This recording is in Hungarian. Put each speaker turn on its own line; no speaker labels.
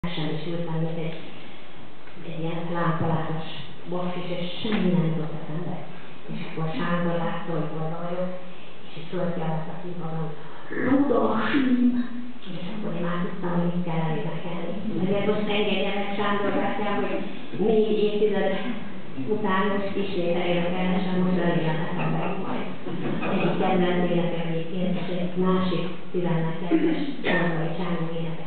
Sem is ült meg egy ilyen lámpalátos basszus, és semmi nem jutott eszembe. És akkor Sándor látta, hogy hol vagyok, és így fölkelett a színpadon, Rudolfim! És akkor én már tudtam, hogy mit kell elénekelni. Ezért most engedje meg Sándor bátyám, hogy 4 évtized után most ismét elénekelnesem, most elénekelnem meg majd. Egyik kedvenc énekem egyébként, és egy másik 12-es Sándor Sándor énekel.